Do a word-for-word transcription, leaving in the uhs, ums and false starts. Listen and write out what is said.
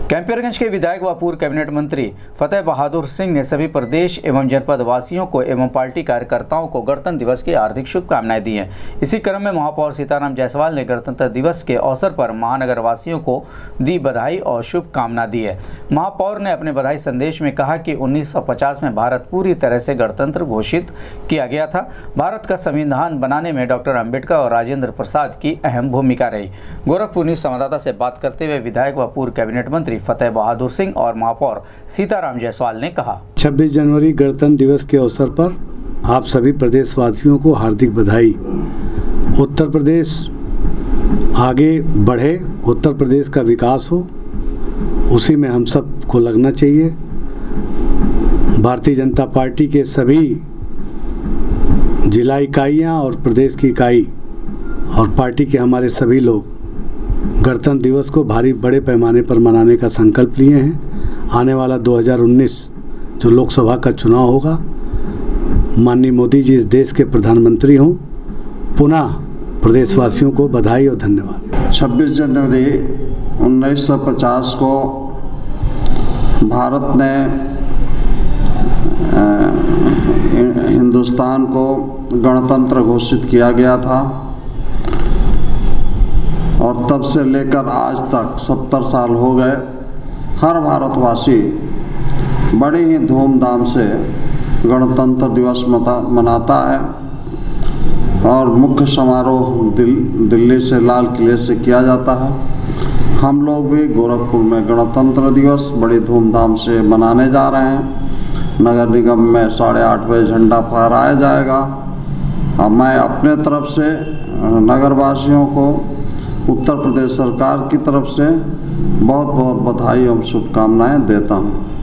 कैंपियरगंज के विधायक व पूर्व कैबिनेट मंत्री फतेह बहादुर सिंह ने सभी प्रदेश एवं जनपद वासियों को एवं पार्टी कार्यकर्ताओं को गणतंत्र दिवस की हार्दिक शुभकामनाएं दी हैं। इसी क्रम में महापौर सीताराम जायसवाल ने गणतंत्र दिवस के अवसर पर महानगर वासियों को दी बधाई और शुभकामना दी है। महापौर ने अपने बधाई संदेश में कहा कि उन्नीस सौ पचास में भारत पूरी तरह से गणतंत्र घोषित किया गया था। भारत का संविधान बनाने में डॉक्टर अम्बेडकर और राजेंद्र प्रसाद की अहम भूमिका रही। गोरखपुर न्यूज संवाददाता से बात करते हुए विधायक व पूर्व कैबिनेट मंत्री फतेह बहादुर सिंह और महापौर सीताराम जायसवाल ने कहा, छब्बीस जनवरी गणतंत्र दिवस के अवसर पर आप सभी प्रदेशवासियों को हार्दिक बधाई। उत्तर प्रदेश आगे बढ़े, उत्तर प्रदेश का विकास हो, उसी में हम सब को लगना चाहिए। भारतीय जनता पार्टी के सभी जिला इकाइयाँ और प्रदेश की इकाई और पार्टी के हमारे सभी लोग गणतंत्र दिवस को भारी बड़े पैमाने पर मनाने का संकल्प लिए हैं। आने वाला दो हज़ार उन्नीस जो लोकसभा का चुनाव होगा, माननीय मोदी जी इस देश के प्रधानमंत्री हों। पुनः प्रदेशवासियों को बधाई और धन्यवाद। छब्बीस जनवरी उन्नीस सौ पचास को भारत ने हिंदुस्तान को गणतंत्र घोषित किया गया था और तब से लेकर आज तक सत्तर साल हो गए। हर भारतवासी बड़ी ही धूमधाम से गणतंत्र दिवस मनाता है और मुख्य समारोह दिल, दिल्ली से लाल किले से किया जाता है। हम लोग भी गोरखपुर में गणतंत्र दिवस बड़ी धूमधाम से मनाने जा रहे हैं। नगर निगम में साढ़े आठ बजे झंडा फहराया जाएगा और मैं अपने तरफ से नगरवासियों को उत्तर प्रदेश सरकार की तरफ से बहुत बहुत बधाई और शुभकामनाएं देता हूं।